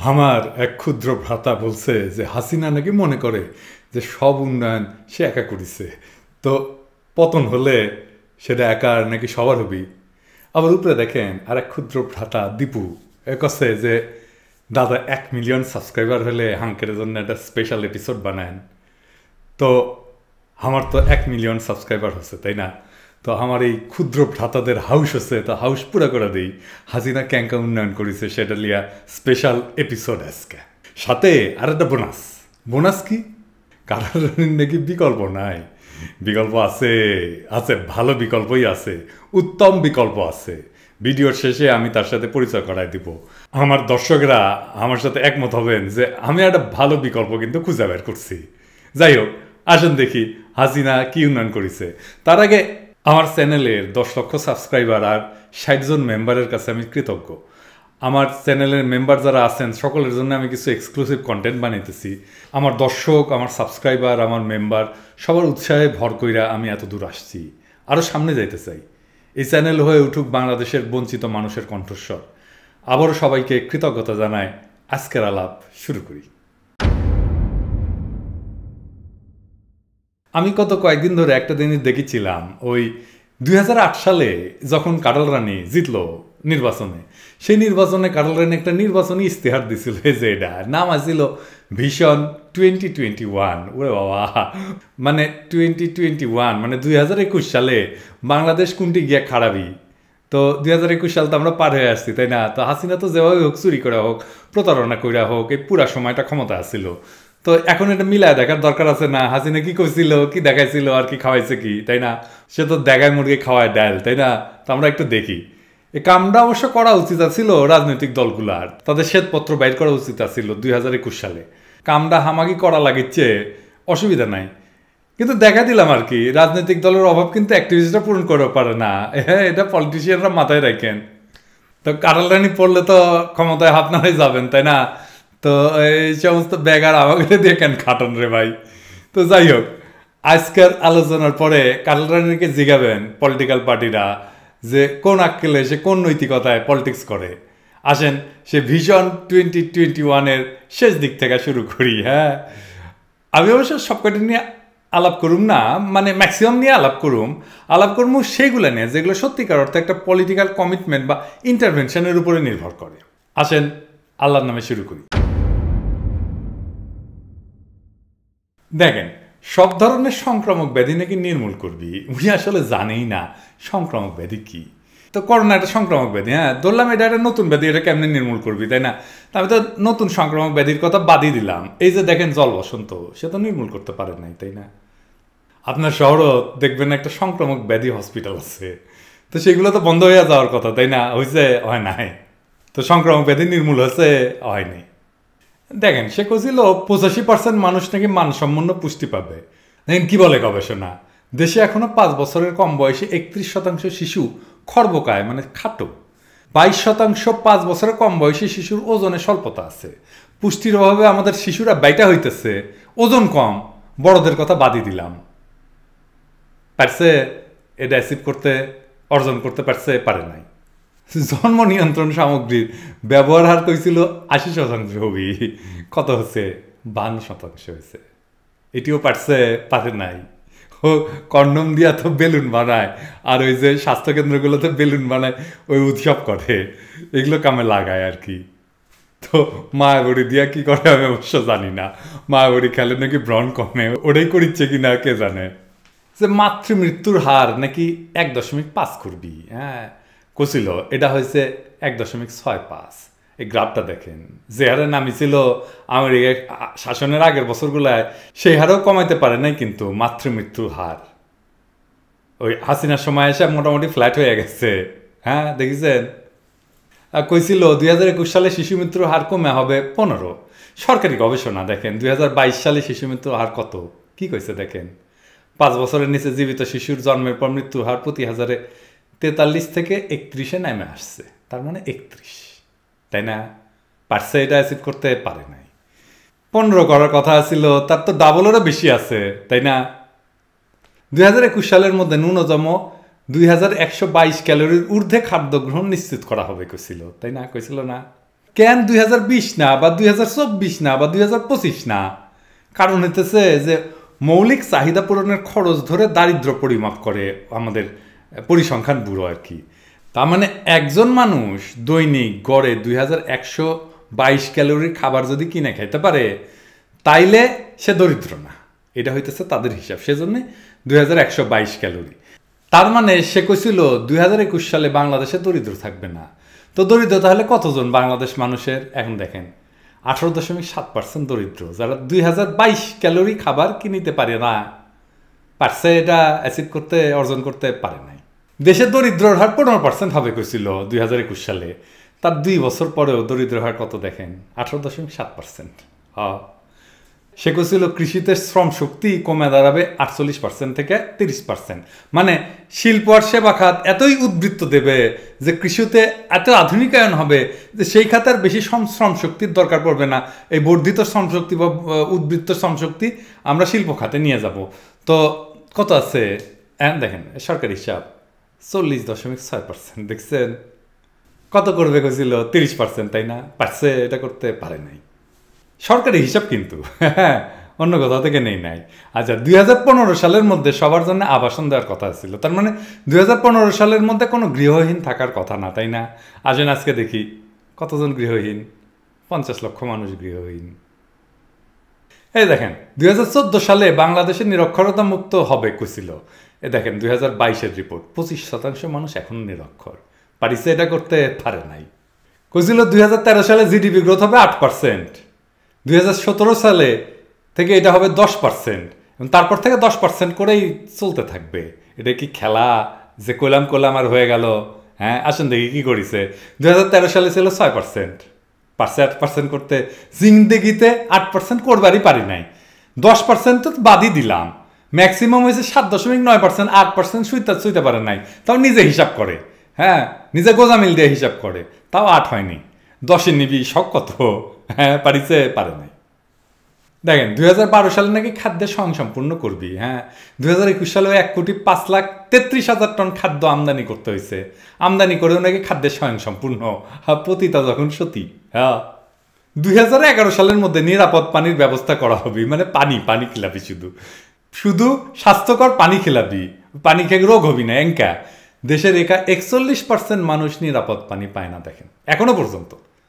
আমার এক ক্ষুদ্র ভ্রাতা বলছে যে হাসিনা নাকি মনে করে যে সব উন্নয়ন সে একা করেছে, তো পতন হলে সেটা একার নাকি সবার হবি। আবার উপরে দেখেন আর এক ক্ষুদ্র ভ্রাতা দীপু কছে যে দাদা 1 মিলিয়ন সাবস্ক্রাইবার হলে হাঙ্কের জন্য একটা স্পেশাল এপিসোড বানায়েন। তো আমার তো 1 মিলিয়ন সাবস্ক্রাইবার হচ্ছে, তাই না? তো আমার এই ক্ষুদ্র ভ্রাতাদের হাউস হচ্ছে, তো হাউস পুরা করে দিই। হাসিনা ক্যাঙ্কা উন্নয়ন করেছে সেটা লিয়া স্পেশাল এপিসোড আজকে, সাথে আর একটা বোনাস। বোনাস কি? কারণ নাকি বিকল্প নাই। বিকল্প আছে, আছে, ভালো বিকল্পই আছে, উত্তম বিকল্প আছে। ভিডিওর শেষে আমি তার সাথে পরিচয় করাই দিব। আমার দর্শকরা আমার সাথে একমত হবেন যে আমি একটা ভালো বিকল্প কিন্তু খুঁজে বের করছি। যাই হোক, আসুন দেখি হাসিনা কি উন্নয়ন করেছে। তার আগে আমার চ্যানেলের 10 লক্ষ সাবস্ক্রাইবার আর 60 জন মেম্বারের কাছে আমি কৃতজ্ঞ। আমার চ্যানেলের মেম্বার যারা আছেন সকলের জন্য আমি কিছু এক্সক্লুসিভ কন্টেন্ট বানাইতেছি। আমার দর্শক, আমার সাবস্ক্রাইবার, আমার মেম্বার সবার উৎসাহে ভর কইরা আমি এত দূর আসছি, আরও সামনে যাইতে চাই। এই চ্যানেল হয়ে উঠুক বাংলাদেশের বঞ্চিত মানুষের কণ্ঠস্বর। আবারও সবাইকে কৃতজ্ঞতা জানায় আজকের আলাপ শুরু করি। আমি গত কয়েকদিন ধরে একটা জিনিস দেখেছিলাম, ওই 2008 সালে যখন কাটাল রানী জিতল নির্বাচনে, সেই নির্বাচনে কাটাল রানী একটা নির্বাচনী ইস্তেহার দিছিল, যে এটা নাম আসছিল ভিশন 2021। ওরে বাবা, মানে 2021 মানে 2021 সালে বাংলাদেশ কোনটি গিয়া খারাপই। তো 2021 সাল তো আমরা পার হয়ে আসছি, তাই না? তো হাসিনা তো যেভাবে হোক, চুরি করা হোক, প্রতারণা করা হোক, এই পুরা সময়টা ক্ষমতা আসছিল। তো এখন এটা মিলায় দেখার দরকার আছে না, হাসিনা কি করছিল, কি দেখাইছিল, আর কি খাওয়াইছে কি, তাই না? সে তো দেখায় মুরগি খাওয়ায় ডাল, তাই না? তো আমরা একটু দেখি। এই কামটা অবশ্য করা উচিত ছিল রাজনৈতিক দলগুলার, তাদের শ্বেতপত্র বাইর করা উচিত ছিল 2021 সালে। কামটা হামাগি করা লাগিচ্ছে, অসুবিধা নাই, কিন্তু দেখা দিলাম আর কি রাজনৈতিক দলের অভাব কিন্তু অ্যাক্টিভিস্টরা পূরণ করে পারে না। এটা পলিটিশিয়ানরা মাথায় রাখেন। তো কাটাল রানী পড়লে তো ক্ষমতায় হাত নাড়াই যাবেন, তাই না? তো এই সমস্ত ব্যাগার আমাকে দিয়ে কেন খাটন রে ভাই। তো যাই হোক, আজকের আলোচনার পরে কাটাল রানীকে জিগাবেন পলিটিক্যাল পার্টিরা যে কোন আক্কেলে সে কোন নৈতিকতায় পলিটিক্স করে। আসেন সে ভিশন 2021-এর শেষ দিক থেকে শুরু করি। হ্যাঁ, আমি অবশ্য সবকটি নিয়ে আলাপ করুম না, মানে ম্যাক্সিমাম নিয়ে আলাপ করবো সেইগুলো নিয়ে যেগুলো সত্যিকার অর্থে একটা পলিটিক্যাল কমিটমেন্ট বা ইন্টারভেনশনের উপরে নির্ভর করে। আসেন আল্লাহর নামে শুরু করি। দেখেন, সব ধরনের সংক্রামক ব্যাধি নাকি নির্মূল করবি, উনি আসলে জানেই না সংক্রামক ব্যাধি কি। তো করোনা একটা সংক্রামক ব্যাধি, হ্যাঁ ধরলাম, এটা একটা নতুন ব্যাধি, এটা কেমনে নির্মূল করবি, তাই না? আমি তো নতুন সংক্রামক ব্যাধির কথা বাদই দিলাম। এই যে দেখেন জল বসন্ত, সে তো নির্মূল করতে পারে নাই, তাই না? আপনার শহরও দেখবেন একটা সংক্রামক ব্যাধি হসপিটাল আছে, তো সেগুলো তো বন্ধ হয়ে যাওয়ার কথা, তাই না? হয়েছে? হয় নাই। তো সংক্রামক ব্যাধি নির্মূল হয়েছে? হয়নি। দেখেন, সে কছিল 85% মানুষ নাকি মানসম্পন্ন পুষ্টি পাবে। দেখেন কি বলে গবেষণা, দেশে এখনো 5 বছরের কম বয়সে 31% শিশু খর্বকায়, মানে খাটো। 22% 5 বছরের কম বয়সী শিশুর ওজনে স্বল্পতা আছে। পুষ্টির অভাবে আমাদের শিশুরা বাইটা হইতেছে, ওজন কম, বড়দের কথা বাদই দিলাম। পারছে এটা অ্যাচিভ করতে, অর্জন করতে পারছে? পারে নাই। জন্ম নিয়ন্ত্রণ সামগ্রীর ব্যবহার হার কইছিল 80% হবি, কত হচ্ছে? 52% হয়েছে। এটিও পারছে? পারে নাই। ও কন্ডম দিয়া তো বেলুন বানায়, আর ওই যে স্বাস্থ্যকেন্দ্রগুলোতে বেলুন বানায়, ওই উৎসব করে, এগুলো কামে লাগায় আর কি। তো মায়াবড়ি দিয়া কি করে আমি অবশ্য জানি না। মায়াবড়ি খেলে নাকি ব্রণ কমে, ওটাই করিচ্ছে কিনা কে জানে। যে মাতৃমৃত্যুর হার নাকি 1.5 করবি, হ্যাঁ কছিল, এটা হয়েছে 1.65। এই গ্রাফটা দেখেন, যে হারে নামিছিল আমেরিকা শাসনের আগের বছরগুলায়, সেই হারেও কমাইতে পারে নাই কিন্তু মাতৃমৃত্যুর হার। ওই হাসিনার সময় এসে মোটামুটি ফ্ল্যাট হয়ে গেছে। হ্যাঁ দেখেছেন, কইছিল 2021 সালে শিশু মৃত্যুর হার কমে হবে 15। সরকারি গবেষণা দেখেন 2022 সালে শিশু মৃত্যুর হার কত, কি কইছে দেখেন। 5 বছরের নিচে জীবিত শিশুর জন্মের পর মৃত্যুর হার প্রতি 1000-এ 43 থেকে 31-এ নেমে আসছে, তার মানে 31, তাই না? পারছে এটা অ্যাচিভ করতে? পারে নাই। 15 করার কথা ছিল, তার তো ডাবলেরও বেশি আছে, তাই না? 2021 সালের মধ্যে ন্যূনতম 2122 ক্যালোরির ঊর্ধ্বে খাদ্য গ্রহণ নিশ্চিত করা হবে কইছিল, তাই না? কইছিল না? কেন 2020 না বা 2024 না বা 2025 না? কারণ হইতেছে যে মৌলিক চাহিদা পূরণের খরচ ধরে দারিদ্র পরিমাপ করে আমাদের পরিসংখ্যান ব্যুরো আর কি। তার মানে একজন মানুষ দৈনিক গড়ে 2122 ক্যালোরির খাবার যদি কিনে খাইতে পারে তাইলে সে দরিদ্র না, এটা হইতেছে তাদের হিসাব। সেজন্য 2122 ক্যালোরি। তার মানে সে কইছিল 2021 সালে বাংলাদেশে দরিদ্র থাকবে না। তো দরিদ্র তাহলে কতজন বাংলাদেশ মানুষের? এখন দেখেন 18.7% দরিদ্র, যারা 2022 ক্যালোরি খাবার কিনিতে পারে না, পারছে এটা অ্যাচিভ করতে, অর্জন করতে পারে নাই। দেশের দরিদ্রর হার 15% হবে কইছিল 2021 সালে। তার 2 বছর পরেও দরিদ্র হার কত দেখেন? 18.7%। সে কইছিল কৃষিতে শ্রম শক্তি কমে দাঁড়াবে 48% থেকে 30%। মানে শিল্প আর সেবা খাত এতই উদ্বৃত্ত দেবে যে কৃষিতে এত আধুনিকায়ন হবে যে সেই খাতের বেশি শ্রম শক্তির দরকার পড়বে না। এই বর্ধিত শ্রম শক্তি বা উদ্বৃত্ত শ্রম শক্তি আমরা শিল্প খাতে নিয়ে যাব। তো কত আছে দেখেন, সরকারি হিসাব 40.6%। দেখছেন কত করবে কইছিল? 30%, তাই না? পারছে, এটা করতে পারে নাই। সরকারি হিসাব কিন্তু, অন্য কোথাও থেকে নেই নাই। আচ্ছা, 2015 সালের মধ্যে সবার জন্য আবাসন দেওয়ার কথা ছিল। তার মানে 2015 সালের মধ্যে কোনো গৃহহীন থাকার কথা না, তাই না? আসেন আজকে দেখি কতজন গৃহহীন। 50 লক্ষ মানুষ গৃহহীন। এই দেখেন 2014 সালে বাংলাদেশের নিরক্ষরতা মুক্ত হবে কইছিল। এ দেখেন 2022-এর রিপোর্ট, 25% মানুষ এখনো নিরক্ষর। পারিছে এটা করতে পারে নাই। কইছিল 2013 সালে জিডিপি গ্রোথ হবে 8%, 2017 সালে থেকে এটা হবে 10%, এবং তারপর থেকে 10% করেই চলতে থাকবে। এটা কি খেলা যে কইলাম আর হয়ে গেল? হ্যাঁ, আসেন দেখি কি করেছে। 2013 সালে ছিল 6%, পারছে 8% করতে। জিন্দেগিতে 8% করবারই পারি নাই। 10% তো বাদই দিলাম, ম্যাক্সিমাম হয়েছে 7.9%। 8% শুইতে পারে নাই, তাও নিজে হিসাব করে। হ্যাঁ, নিজে গোজামিল দিয়ে হিসাব করে, তাও 8 হয়নি। 10-এর নিবি শখ কত? হ্যাঁ, পারিছে, পারে নাই। দেখেন 2012 সালে নাকি খাদ্যের স্বয়ংসম্পূর্ণ করবি। হ্যাঁ, 2021 সালে 1,33,00,000 টন খাদ্য আমদানি করতে হয়েছে। আমদানি করেও নাকি খাদ্যের স্বয়ংসম্পূর্ণ। পতিতা যখন সতী। হ্যাঁ, 2011 সালের মধ্যে নিরাপদ পানির ব্যবস্থা করা হবে। মানে পানি খিলাবি, শুধু স্বাস্থ্যকর পানি খিলাবি, পানি খেয়ে রোগ হবি না। এঙ্কা দেশের 41% মানুষ নিরাপদ পানি পায় না। দেখেন এখনো পর্যন্ত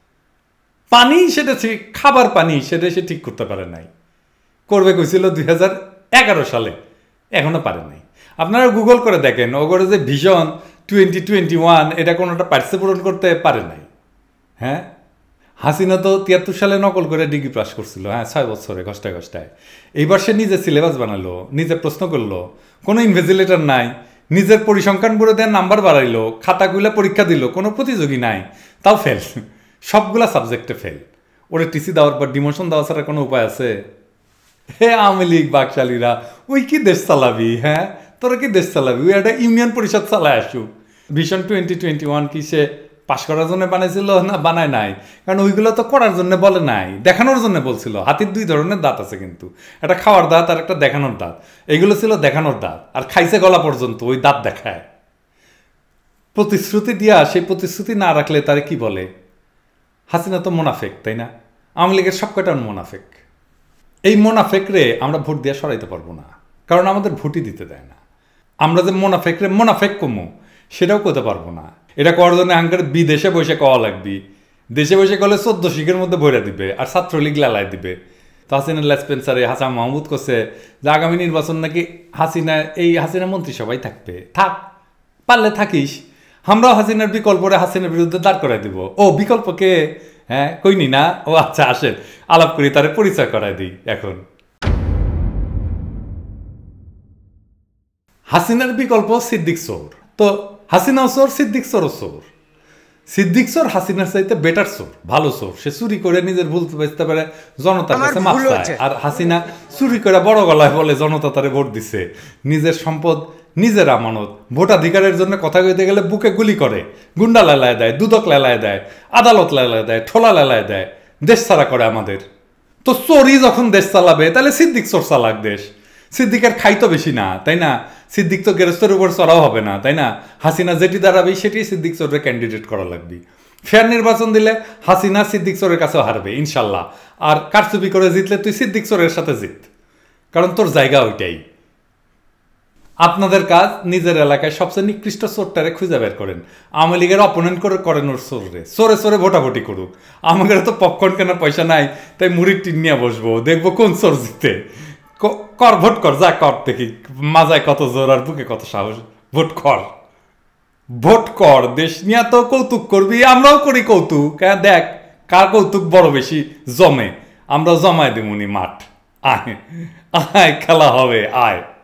পানি, সেটা খাবার পানি, সেটা সে ঠিক করতে পারে নাই। করবে কইছিল 2011 সালে, এখনো পারে নাই। আপনারা গুগল করে দেখেন, ওগরে যে ভিশন 2021, এটা কোনোটা পার্সে পূরণ করতে পারে নাই। হ্যাঁ, হাসিনা তো 73 সালে নকল করে ডিগ্রি পাস করছিল। হ্যাঁ, 6 বছরে ঘষ্টায়। এইবার সে নিজে সিলেবাস বানালো, নিজে প্রশ্ন করলো, কোনো ইনভেজিলেটর নাই, নিজের পরিসংখ্যান ব্যুরো দেওয়ার নাম্বার বাড়াইলো, খাতাগুলো পরীক্ষা দিল, কোনো প্রতিযোগী নাই, তাও ফেল। সবগুলা সাবজেক্টে ফেল। ওরে টিসি দেওয়ার পর ডিমোশন দেওয়া ছাড়া কোনো উপায় আছে? হে আওয়ামী লীগ বাকশালীরা, ওই কি দেশ চালাবি? হ্যাঁ, তোরা কি দেশ চালাবি? ওই একটা ইউনিয়ন পরিষদ চালায় আসুক। ভিশন 2021 কি সে পাশ করার জন্য বানাইছিল? না, বানায় নাই। কারণ ওইগুলো তো করার জন্য বলে নাই, দেখানোর জন্য বলছিল। হাতির 2 ধরনের দাঁত আছে কিন্তু, একটা খাওয়ার দাঁত আর একটা দেখানোর দাঁত। এগুলো ছিল দেখানোর দাঁত, আর খাইছে গলা পর্যন্ত ওই দাঁত দেখায়। প্রতিশ্রুতি দিয়া সেই প্রতিশ্রুতি না রাখলে তারে কি বলে? হাসিনা তো মোনাফেক, তাই না? আওয়ামী লীগের সব কয়টা মোনাফেক। এই মোনাফেকরে আমরা ভোট দিয়ে সরাইতে পারবো না, কারণ আমাদের ভোটই দিতে দেয় না। আমরা যে মোনাফেক কমু সেটাও করতে পারবো না। এটা করার জন্য আঙ্কার বিদেশে বসে কওয়া লাগবি। দেশে বসে কলে 14 শিখের মধ্যে ভরে দিবে, আর ছাত্রলীগ লালাই দিবে। তো হাসিনা লেসপেন্সারে হাসান মাহমুদ করছে যে আগামী নির্বাচন নাকি হাসিনা মন্ত্রিসভায় থাকবে। থাক, পারলে থাকিস। আমরাও হাসিনার বিকল্পরে হাসিনার বিরুদ্ধে দাঁড় করাই দিব। ও বিকল্পকে? হ্যাঁ, কইনি না? ও আচ্ছা, আসেন আলাপ করি, তারে পরিচয় করাই দিই। এখন হাসিনার বিকল্প সিদ্দিক চোর। তো হাসিনাও চোর, সিদ্দিক চোরও চোর। সিদ্দিক চোর হাসিনার চাইতে বেটার চোর, ভালো চোর। সে চুরি করে নিজের ভুল বুঝতে পারে, জনতার কাছে মাপ চায়। আর হাসিনা চুরি করে বড় গলায় বলে জনতা তারে ভোট দিছে। নিজের সম্পদ নিজের আমানত। ভোটাধিকারের জন্য কথা কইতে গেলে বুকে গুলি করে, গুন্ডা লেলায় দেয়, দুদক লেলায় দেয়, আদালত লেলায় দেয়, ঠোলা লেলায় দেয়, দেশ ছাড়া করে আমাদের। তো চোরই যখন দেশ চালাবে, তাহলে সিদ্দিক চোর চালাক দেশ। সিদ্দিকের খাই তো বেশি না, তাই না? সিদ্দিক তো গেরস্তের উপর চড়াও হবে না, তাই না? হাসিনা যেটি দাঁড়াবে সেটি সিদ্দিক চোরের ক্যান্ডিডেট করা লাগবে। ফেয়ার নির্বাচন দিলে হাসিনা সিদ্দিক চোরের কাছেও হারবে ইনশাল্লাহ। আর কারচুপি করে জিতলে তুই সিদ্দিক চোরের সাথে জিত, কারণ তোর জায়গা ওইটাই। আপনাদের কাজ নিজের এলাকায় সবচেয়ে নিকৃষ্ট চোরটারে খুঁজে বের করেন, আওয়ামী লীগের অপোনেন্ট করে করেন ওর চোরে চোরে চোরে ভোটাভুটি করুক। আমাদের তো পপকর্ন কেনার পয়সা নাই, তাই মুড়ির টিন নিয়ে বসবো, দেখবো কোন চোর জিতে। কর, ভোট কর, যা কর দেখি মাজায় কত জোর আর বুকে কত সাহস। ভোট কর, ভোট কর। দেশ নিয়ে তো কৌতুক করবি, আমরাও করি কৌতুক। হ্যাঁ দেখ কার কৌতুক বড় বেশি জমে, আমরা জমায় দেবনি মাঠ। আয় আয় খেলা হবে, আয়।